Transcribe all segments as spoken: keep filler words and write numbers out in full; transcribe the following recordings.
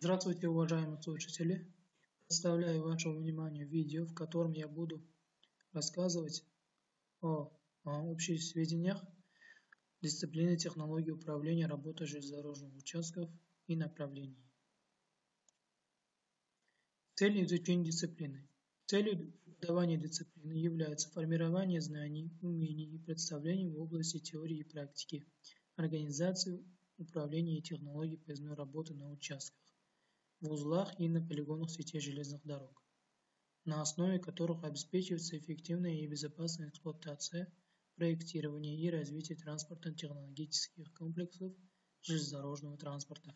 Здравствуйте, уважаемые слушатели! Представляю вашему вниманию видео, в котором я буду рассказывать о, о общих сведениях дисциплины технологии управления работой железнодорожных участков и направлений. Целью изучения дисциплины. Целью преподавания дисциплины является формирование знаний, умений и представлений в области теории и практики, организации, управления и технологий поездной работы на участках, в узлах и на полигонах сетей железных дорог, на основе которых обеспечивается эффективная и безопасная эксплуатация, проектирование и развитие транспортно-технологических комплексов железнодорожного транспорта.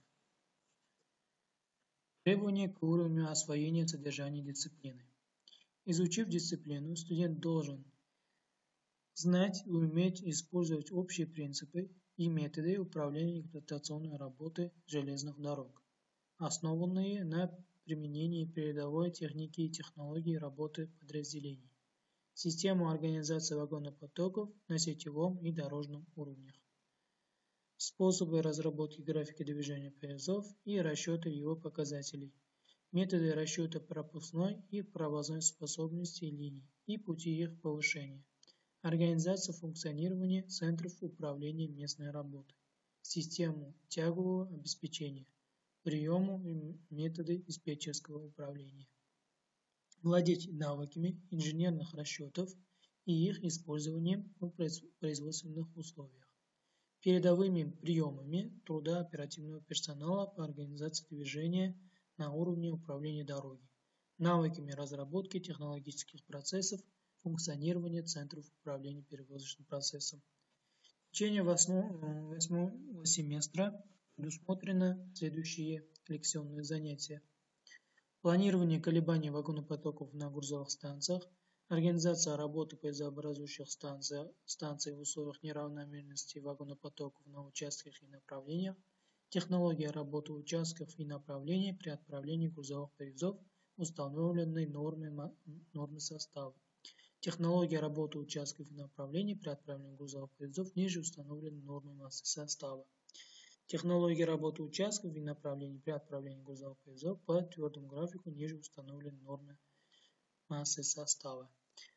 Требования к уровню освоения содержания дисциплины. Изучив дисциплину, студент должен знать и уметь использовать общие принципы и методы управления эксплуатационной работы железных дорог, основанные на применении передовой техники и технологий работы подразделений, систему организации вагонопотоков на сетевом и дорожном уровнях, способы разработки графика движения поездов и расчета его показателей, методы расчета пропускной и провозной способности линий и пути их повышения, организация функционирования центров управления местной работы, систему тягового обеспечения, приему и методы диспетчерского управления. Владеть навыками инженерных расчетов и их использованием в производственных условиях. Передовыми приемами труда оперативного персонала по организации движения на уровне управления дороги. Навыками разработки технологических процессов, функционирования центров управления перевозочным процессом. В течение восьмого, восьмого семестра предусмотрено следующие лекционные занятия. Планирование колебаний вагонопотоков на грузовых станциях, организация работы поездообразующих станций, станций в условиях неравномерности вагонопотоков на участках и направлениях, технология работы участков и направлений при отправлении грузовых поездов в установленной нормы, нормы состава, технология работы участков и направлений при отправлении грузовых поездов ниже установленной нормы массы состава, технология работы участков и направлений при отправлении грузовых поездов по твердому графику ниже установленной нормы массы состава.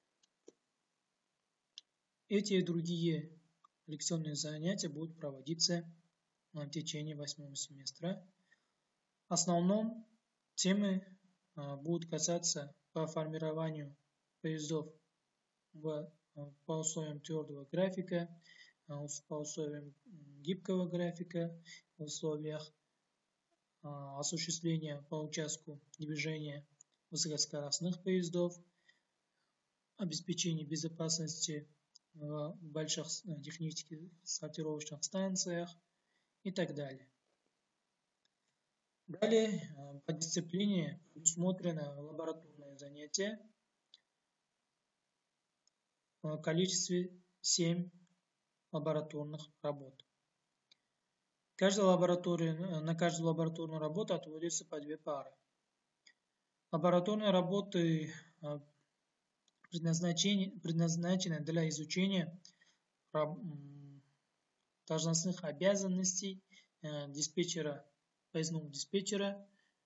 Эти и другие лекционные занятия будут проводиться в течение восьмого семестра. В основном темы будут касаться по формированию поездов в, по условиям твердого графика, по условиям гибкого графика, в условиях осуществления по участку движения высокоскоростных поездов, обеспечение безопасности в больших технических сортировочных станциях и так далее. Далее по дисциплине предусмотрено лабораторное занятие в количестве семь лабораторных работ. Каждая лаборатория, на каждую лабораторную работу отводится по две пары. Лабораторные работы предназначены для изучения должностных обязанностей диспетчера, поездного диспетчера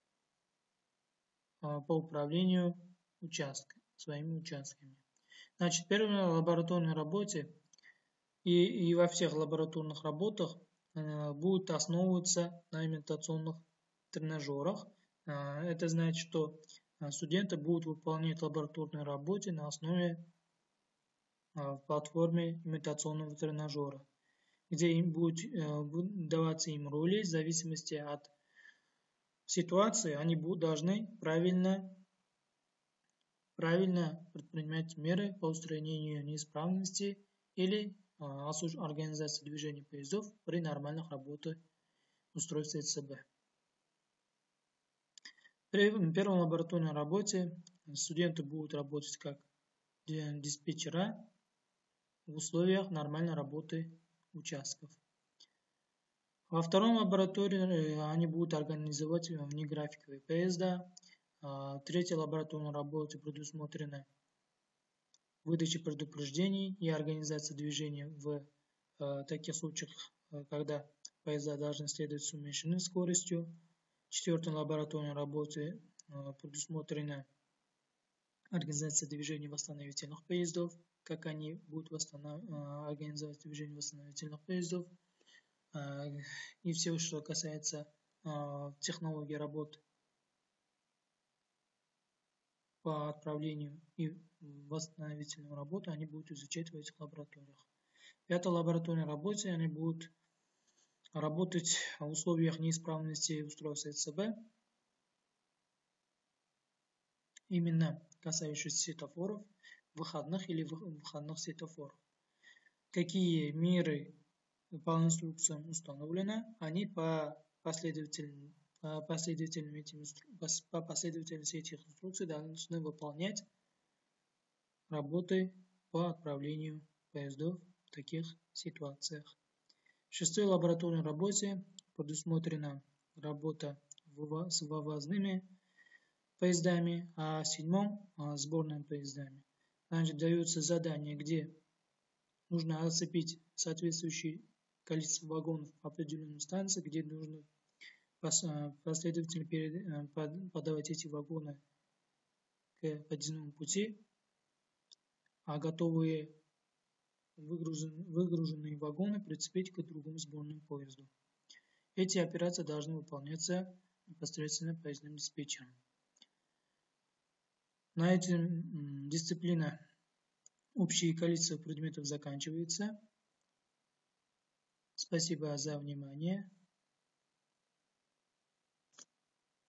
по управлению участком, своими участками. Значит, в первой лабораторной работе и, и во всех лабораторных работах э, будут основываться на имитационных тренажерах. Э, это значит, что студенты будут выполнять лабораторные работы на основе э, платформы имитационного тренажера, где им будет э, даваться им роли в зависимости от ситуации. Они будут должны правильно правильно предпринимать меры по устранению неисправности или а, организации движения поездов при нормальных работах устройства ЦБ. При первой лабораторной работе студенты будут работать как диспетчера в условиях нормальной работы участков. Во втором лаборатории они будут организовать внеграфиковые поезда. В третьей лабораторной работе предусмотрена выдача предупреждений и организация движения в таких случаях, когда поезда должны следовать с уменьшенной скоростью. четвертой лабораторной работе предусмотрена организация движения восстановительных поездов, как они будут восстанов... организовать движение восстановительных поездов, и все, что касается технологии работ по отправлению и восстановительную работу, они будут изучать в этих лабораториях. В пятой лабораторной работе они будут работать в условиях неисправности устройства ЭЦБ, именно касающихся светофоров, выходных или выходных светофоров. Какие меры по инструкциям установлены, они по последовательным по последовательности, по последовательности этих инструкций должны выполнять работы по отправлению поездов в таких ситуациях. В шестой лабораторной работе предусмотрена работа с вывозными поездами, а в седьмом – сборными поездами. Значит, дается задание, где нужно оцепить соответствующее количество вагонов по определенной станции, где нужно последовательно подавать эти вагоны к подъездному пути, а готовые выгруженные, выгруженные вагоны прицепить к другому сборному поезду. Эти операции должны выполняться непосредственно поездным диспетчером. На этом дисциплина общее количество предметов заканчивается. Спасибо за внимание.